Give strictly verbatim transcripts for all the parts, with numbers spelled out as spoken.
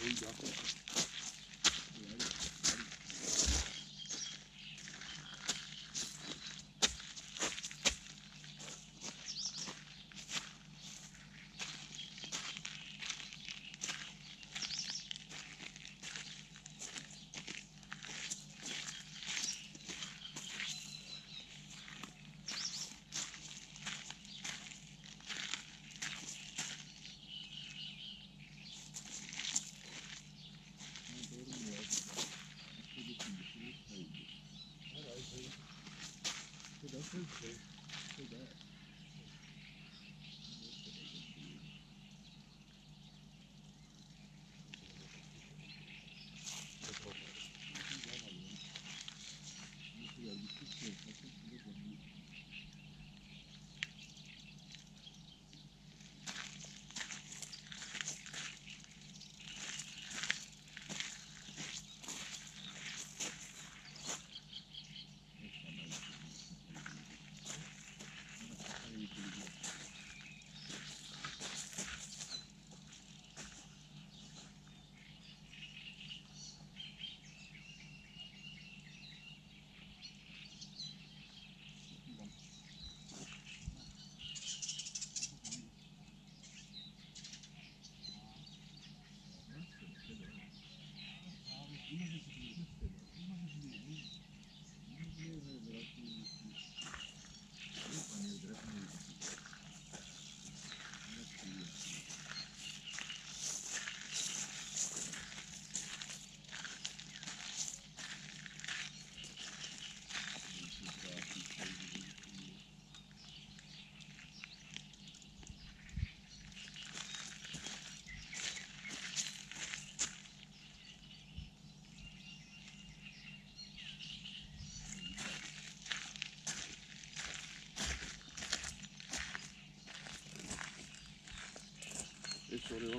Sorry,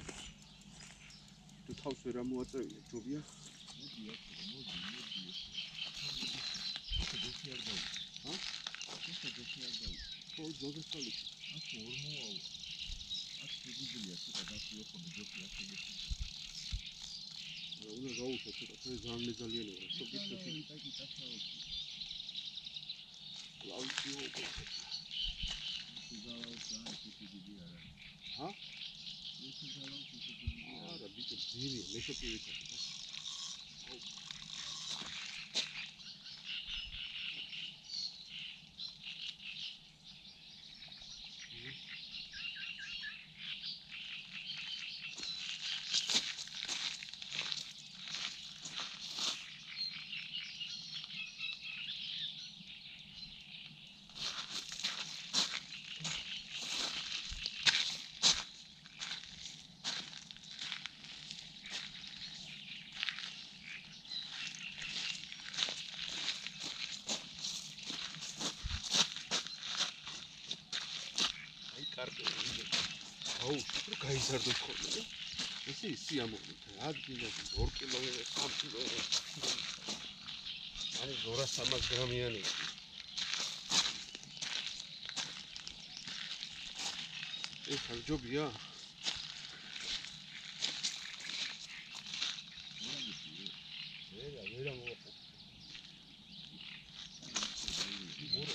tu thau sui ra mua chơi chụp bia. Hả? Ô, joga só ali. Una rausa, tu tu zanne zaliene, so bit so. Lausio. Hả? Ah, da bitte Siri, nicht so viel. აუ, უფრო გაიზარდოთ ხოლმე. ესე სიამოვნებთ. ადგილას ორ კილომეტრ სამ კილომეტრ. არის ორას სამას გრამიანი. ეს ხარჯობია? ვერა, ვერა მოაყო. მორა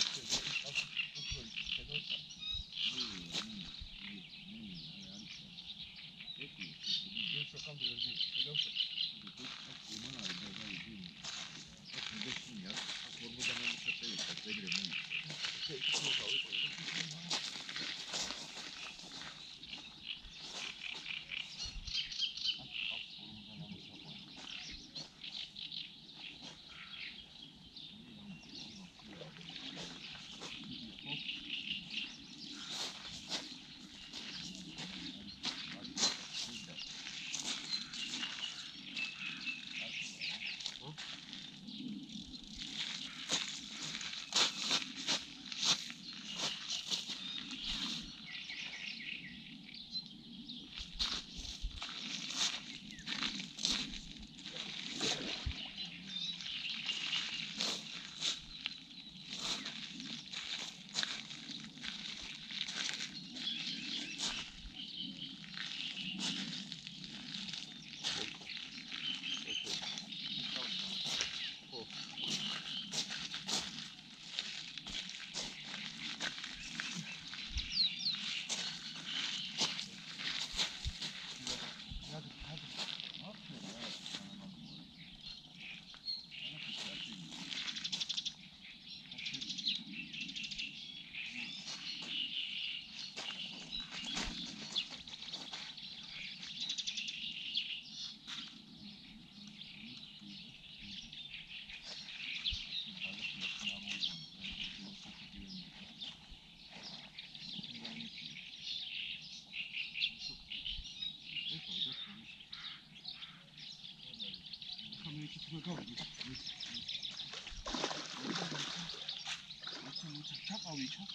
ჩაყავი ჩა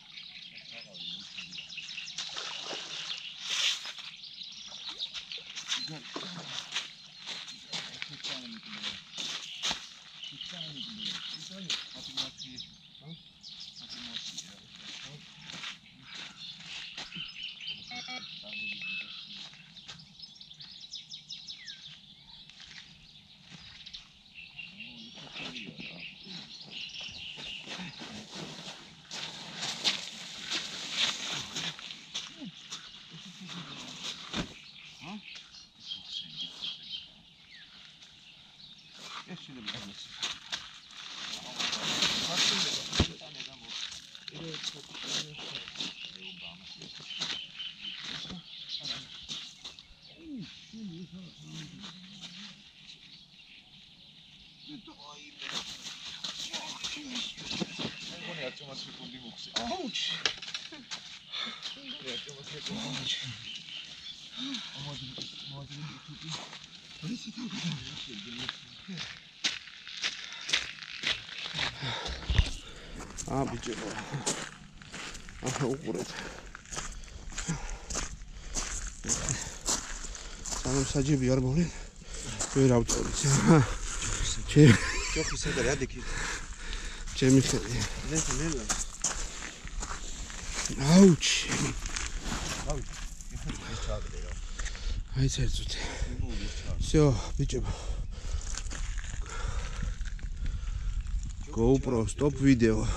აა ბიჭო აა უყურეთ სანამ საჯები არ მოვლენ ვერ ავწორით ჩემი ჯოხი სადაა ადიქი ჩემი ხელი ნელა ნელა აუჩი აუჩი ეს ჩააგდე რა აი ცერცუთი всё ბიჭო GoPro stop video